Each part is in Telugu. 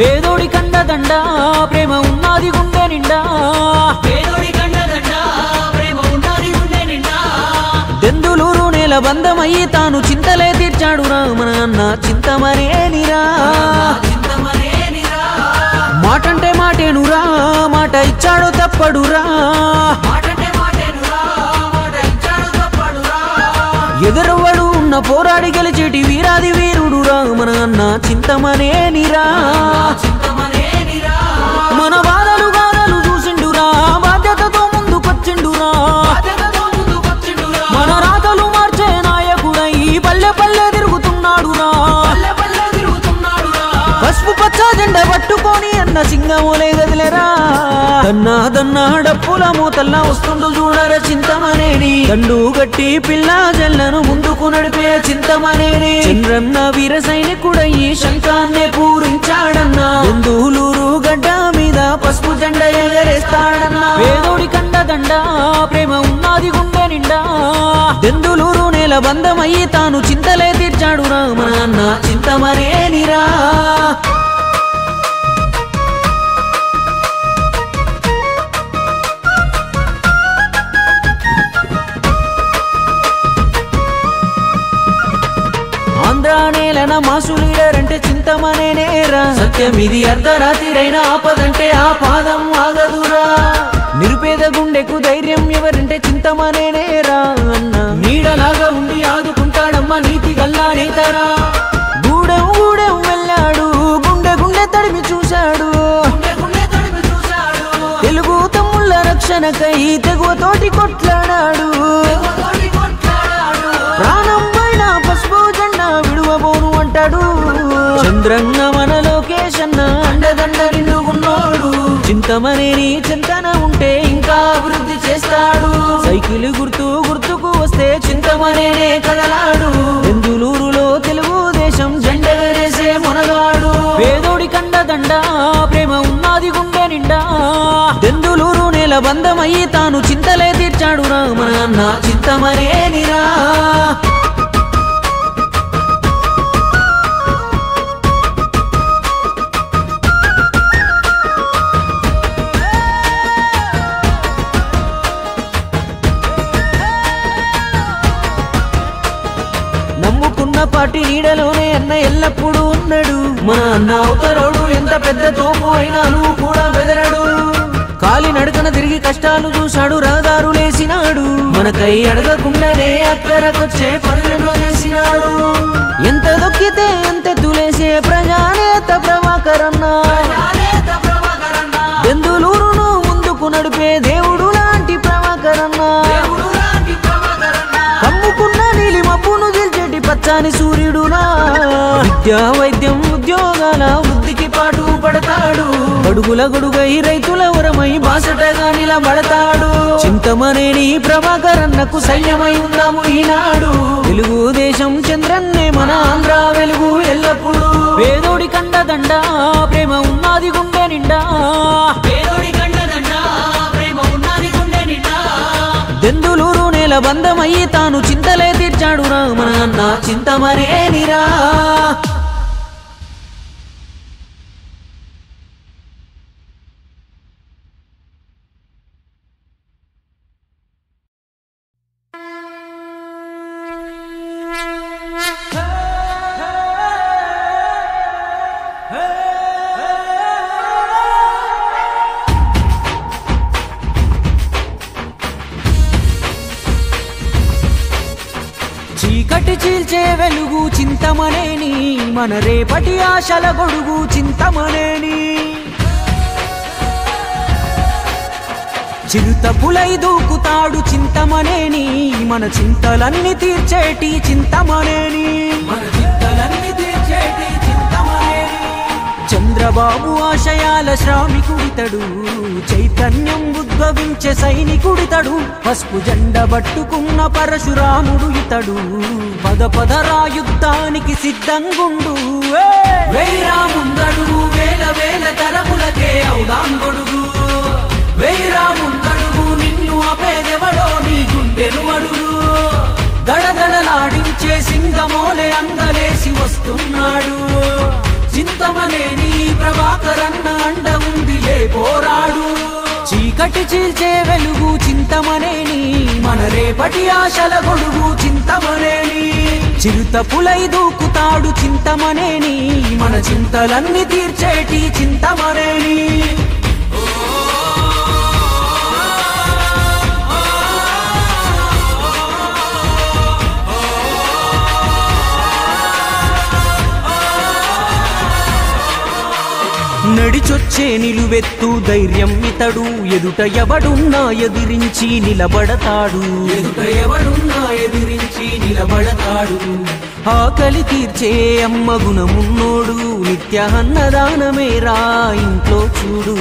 పేదోడి కండదండ ప్రేమ ఉన్నది గుండె నిండా దెందులూరు నేల బంధమయ్యి తాను చింతలే తీర్చాడు మన అన్న చింతమనేనిరా మాటంటే మాటేనురా మాట ఇచ్చాడు తప్పడురా ఎదురవ్వడు ఉన్న పోరాడి గెలిచేటి వీరాది వీరుడురా మన అన్న చింతమనేనిరా మన బాధలు గాథలు చూసిండురా బాధ్యతతో ముందుకొచ్చిండురా మన రాతలు మార్చే నాయకుడై పల్లె పల్లె తిరుగుతున్నాడురా పసుపు పచ్చ జెండ పట్టుకొని అన్న సింగమోలే గదిలేరా దన్నా దన్నా డప్పుల మూతల్లా వస్తుండు చూడర చింతమనేని దండు గట్టి పిల్ల జల్లను ముందుకు నడిపే చింతమనేని చంద్రన్న వీర సైనికుడయ్యి శంఖాన్నే పూరించాడన్నా దెందులూరు గడ్డ మీద పసుపు జెండ ఎగరేస్తాడన్నా పేదోడి కండదండ ప్రేమ ఉన్నది గుండె నిండా దెందులూరు నేల బంధమయ్యి తాను చింతలే తీర్చాడు మన అన్న చింతమనేనిరా ఆంధ్ర నేలన మాసు లీడర్ అంటే చింతమనేనేరా సత్యం ఇది అర్ధరాత్రిరైన ఆపదంటే ఆ పాదం ఆగదురా నిరుపేద గుండెకు ధైర్యం ఎవరంటే చింతమనేనేరా అన్న నీడలాగా ఉండి ఆదుకుంటాడమ్మ నీతి గల్లా నేతరా గూడెం గూడెం వెళ్ళాడు గుండె గుండె తడిమి చూశాడు తెలుగు తమ్ముళ్ళ రక్షణకై తెగువతోటి కొట్లాడాడు ప్రాణం పైన పసుపు జెండా విడువబోను అంటాడు చంద్రంగ మన లోకేషన్న అండదండ నిండుకున్నాడు చింతమనేని చింతన ఉంటే ఇంకా అభివృద్ధి చేస్తాడు సైకిల్ గుర్తుకు వస్తే చింతమనేనే కదలాడు దెందులూరులో తెలుగుదేశం జెండ వేసే మొనగాడు పేదోడి కండదండ ప్రేమ ఉన్నది గుండె నిండా దెందులూరు నేల బంధమయ్యి తాను చింతలే తీర్చాడు మన అన్న చింతమనేనిరా నమ్ముకున్న పార్టీ నీడలోనే అన్న ఎల్లప్పుడూ ఉన్నాడు మన అన్న అవతరోడు ఎంత పెద్ద తోపు అయినా నువ్వు కూడా బెదరడు కాలి నడకన తిరిగి కష్టాలు చూశాడు రహదారులేసినాడు మనకై అడగకుండానే అక్కరకొచ్చే పనులను చేసినాడు ఎంత దొక్కితే ఎంత తులేసే ప్రజానేత ప్రభాకరన్న దెందులూరును ముందుకు నడిపే దేవుడు లాంటి ప్రభాకరన్న కమ్ముకున్న నీలి మబ్బును గెలిచేటి పచ్చాని సూర్యుడునా విద్యా వైద్యం ఉద్యోగాల వృద్ధికి పాటు పడతాడు గడుగుల గొడుగై రైతుల వరమై బాసటగా నిలబడతాడు చింతమనేని ప్రభాకరన్నకు సైన్యమై ఉందాము ఈనాడు తెలుగుదేశం చంద్రన్నే మన ఆంధ్ర వెలుగు ఎల్లప్పుడు పేదోడి కండదండ ప్రేమ ఉన్నది గుండె నిండా దెందులూరు నేల బంధమయ్యి తాను చింతలే తీర్చాడు మన అన్న చింతమనేనిరా చీకటి చీల్చే వెలుగు చింతమనేని మన రేపటి ఆశల గొడుగు చింతమనేని చిరుతపులై దూకుతాడు చింతమనేని మన చింతలన్నీ తీర్చేటి చింతమనేని చంద్రబాబు ఆశయాల శ్రామికుడితడు చైతన్యం ఉద్భవించే సైనికుడితడు పసుపు జెండ పట్టుకున్న పరశురాముడు ఇతడు పదపదరా యుద్ధానికి సిద్ధంగుండు వేరాముందడుగు వేల వేల తరములకే ఔదాంగొడుగు వేరాముందడుగు నిన్ను అపేదెవడో నీ గుండెను అడుగు దడదడలాడించే సింగమోలే అందలేసి వస్తున్నాడు చింతమనేని ప్రభాకరన్న అండ ఉందిలే పోరాడు చీకటి చీల్చే వెలుగు చింతమనేని మన రేపటి ఆశల గొడుగు చింతమనేని చిరుత పులై దూకుతాడు చింతమనేని మన చింతలన్నీ తీర్చేటి చింతమనేని నడిచొచ్చే నిలువెత్తు ధైర్యం ఇతడు ఎదుట ఎవడున్నా ఎదిరించి నిలబడతాడు ఆకలి తీర్చే అమ్మ గుణమున్నోడు నిత్య అన్నదానమేరా ఇంట్లో చూడు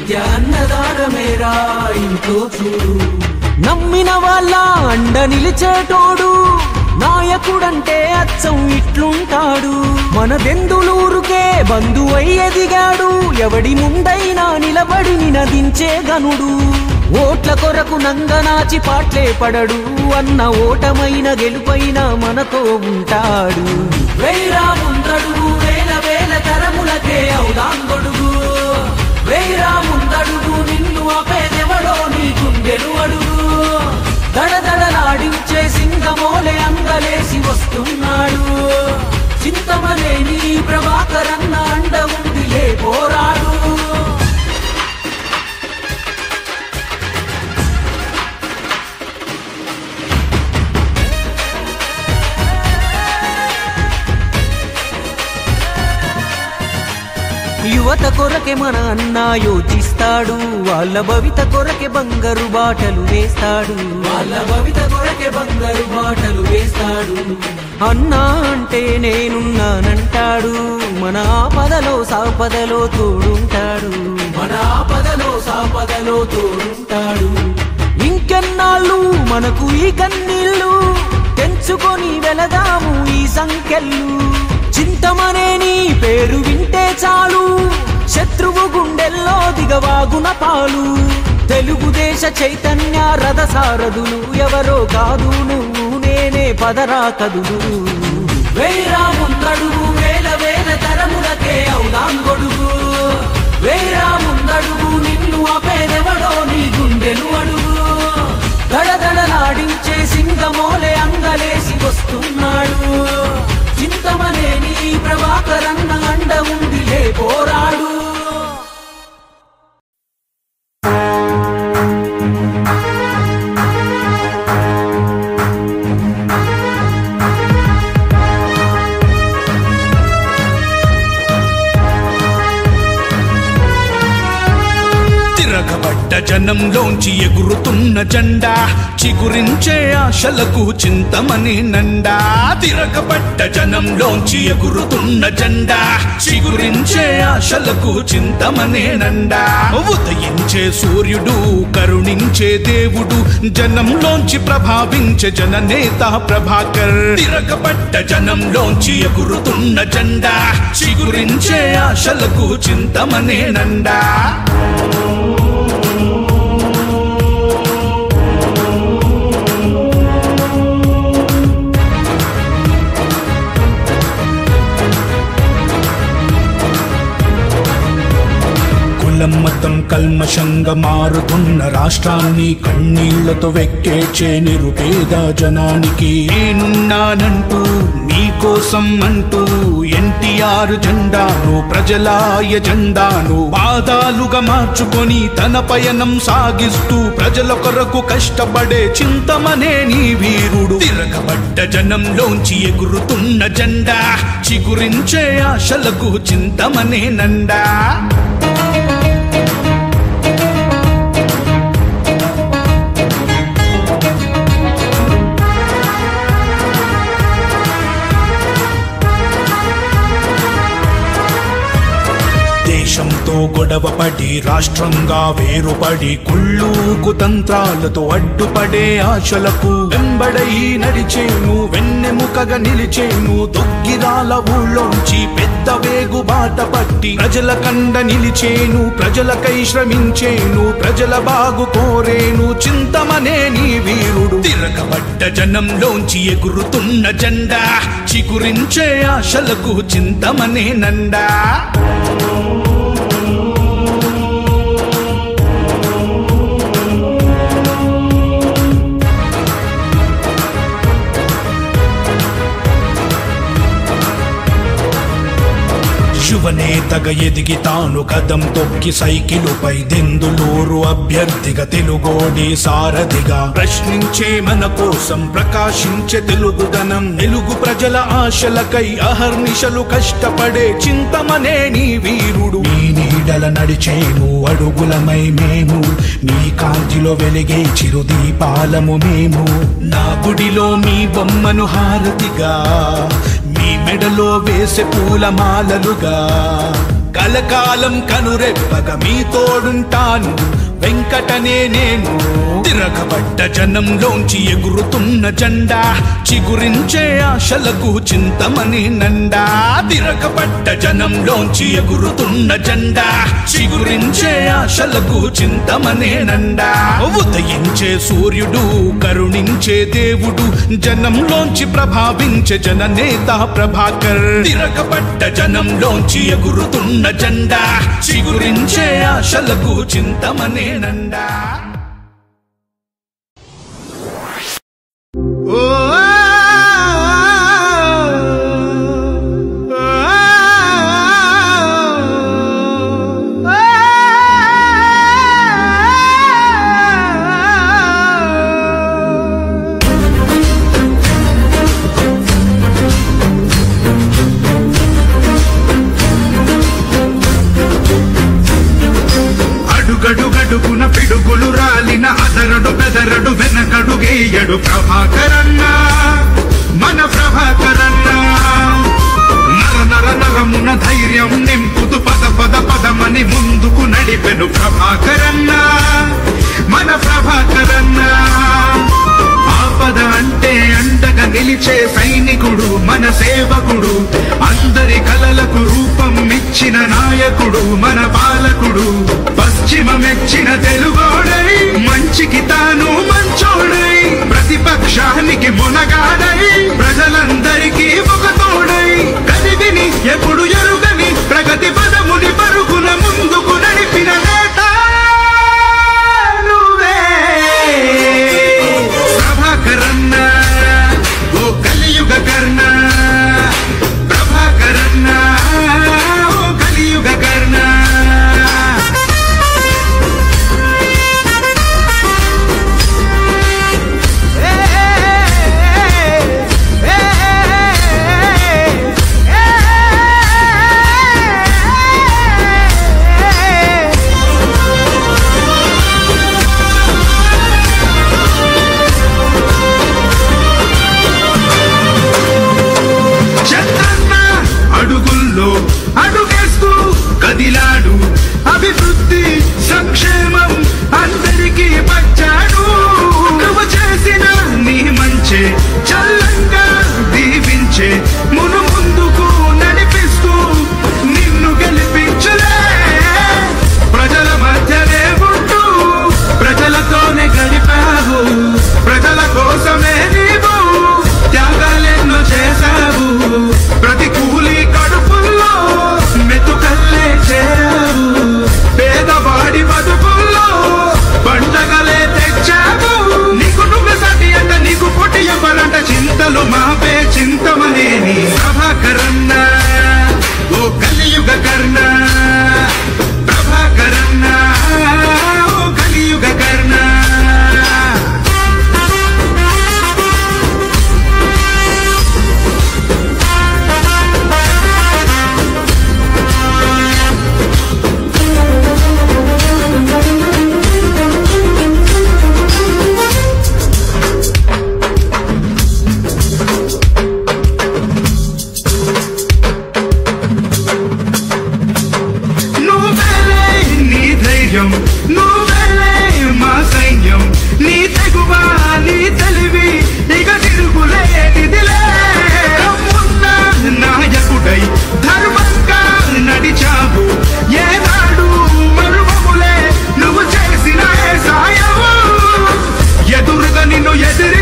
నమ్మిన వాళ్ళ అండ నిలిచేటోడు నాయకుడంటే అచ్చం ఇట్లుంటాడు మన బెందులూరుకే బంధువై ఎదిగాడు ఎవడి ముందైనా నిలబడి నినదించే గనుడు ఓట్ల కొరకు నంగనాచి పాట్లే పడడు అన్న ఓటమైన గెలుపైన మనతో ఉంటాడు వేరా ముందడుగు వేల వేల తరములకే అవుదాంగొడుగు వేరా ముందడుగు నిన్ను ఆపేదెవడో నీ గుండెలు అడుగు దడదడలాడించే సింగమోలే అంగలేసి వస్తున్నాడు చింతమనేని ప్రభాకరన్న అండ ఉందిలే పోరాడు యువత కొరకే మన అన్న యోచిస్తాడు వాళ్ళ భవిత కొరకే బంగారు బాటలు వేస్తాడు అన్నా అంటే నేనున్నానంటాడు మన ఆపదలో సాపదలో తోడుంటాడు ఇంకెన్నాళ్ళు మనకు ఈ కన్నీళ్ళు తెంచుకొని వెళదాము ఈ సంఖ్యలు చింతమనేని పేరు వింటే చాలు శత్రువు గుండెల్లో దిగవాగున పాలు తెలుగుదేశ చైతన్య రథ సారథులు ఎవరో కాదు నువ్వు నేనే పదరా కదులు వేరా ముందడుగు వేల వేల తరములకే అవుదాంగొడుగు వేరా ముందడుగు నిన్ను ఆపేదెవడో నీ గుండెలు అడుగు దడదడలాడించే సింగమోలే అంగలేసి వస్తున్నాడు చింతమనేని ప్రభాకరన్న అండ ఉందిలే పోరాడు జనంలోంచి ఎగురుతున్న జెండా చిగురించే ఆశలకు చింతమనేనండా తిరగబడ్డ జనంలోంచి ఎగురుతున్న జెండా చిగురించే ఆశలకు చింతమనేనండా ఉదయించే సూర్యుడు కరుణించే దేవుడు జనంలోంచి ప్రభావించే జననేత ప్రభాకర్ తిరగబడ్డ జనంలోంచి ఎగురుతున్న జెండా చిగురించే ఆశలకు చింతమనేనండా మతం కల్మషంగా మారుతున్న రాష్ట్రాన్ని కన్నీళ్లతో వెక్కేచే నిరుపేద జనానికి నేనున్నానంటూ నీకోసం అంటూ ఎన్టీఆర్ జెండాను ప్రజలాయ జెండాను పాదాలుగా మార్చుకొని తన పయనం సాగిస్తూ ప్రజల కొరకు కష్టపడే చింతమనేని వీరుడు తిరగబడ్డ జనంలోంచి ఎగురుతున్న జెండా చిగురించే ఆశలకు చింతమనేనండా దేశంతో కేంద్రంతో గొడవపడి రాష్ట్రంగా వేరుపడి కుళ్ళూకు తంత్రాలతో అడ్డుపడే ఆశలకు వెంబడై నడిచేను వెన్నెముకగా నిలిచేను దొగ్గిరాల ఊళ్ళోంచి పెద్ద వేగు బాట పట్టి ప్రజల కండ నిలిచేను ప్రజలకై శ్రమించేను ప్రజల బాగు కోరేను చింతమనే నీ వీరుడు తిరగబడ్డ జనంలోంచి ఎగురుతున్న జెండా చిగురించే ఆశలకు చింతమనే నండా యువనేతగా ఎదిగి తాను కదం తొక్కి సైకిలుపై దెందులూరు అభ్యర్థిగా తెలుగోడి సారథిగా ప్రశ్నించే మన కోసం ప్రకాశించే తెలుగుదనం తెలుగు ప్రజల ఆశలకై అహర్నిశలు కష్టపడే చింతమనే నీ వీరుడు నీ నీడల నడిచేను అడుగులమై మేము మీ కాంతిలో వెలిగే చిరుదీపాలము మేము నా గుడిలో మీ బొమ్మను హారతిగా మీ మెడలో వేసే పూలమాలలుగా కలకాలం కనురెప్పగా మీ తోడుంటాను వెంకటనే నేను తిరగబడ్డ జనంలోంచి ఎగురుతున్న జెండా చిగురించే ఆశలకు చింతమనే నండా తిరగబడ్డ జనంలోంచి ఎగురుతున్న జెండా చిగురించే ఆశలకు చింతమనే నండా ఉదయించే సూర్యుడు కరుణించే దేవుడు జనంలోంచి ప్రభావించే జననేత ప్రభాకర్ తిరగబడ్డ జనంలోంచి ఎగురుతున్న జెండా చిగురించే ఆశలకు చింతమనే నండా అడుగడుగడుగున పిడుగులు రాలిన అదరడు బెదరడు వెనకడుగేయడు ప్రభాకరన్న మన ప్రభాకరన్న నర నర నరమున ధైర్యం నింపుతూ పద పద పదమని ముందుకు నడిపెను ప్రభాకరన్న మన ప్రభాకరన్న ఆపద అంటే అండగా నిలిచే సైనికుడు మన సేవకుడు అందరి కలలకు రూపం ఇచ్చిన నాయకుడు మన పాలకుడు పశ్చిమ మెచ్చిన తెలుగోడై మంచికి తాను మంచోడై ప్రతిపక్షానికి మునగాడై ప్రజలందరికీ ఒక తోడై కదివిని ఎప్పుడు ఎరుగని ప్రగతి పదముని పరుగున ముందుకు నడిపిన నేత నువ్వే ప్రభాకరన్న ఓ కలియుగ కర్ణ ప్రభాకరన్న ఓ కలియుగ కర్ణ ఎదిరి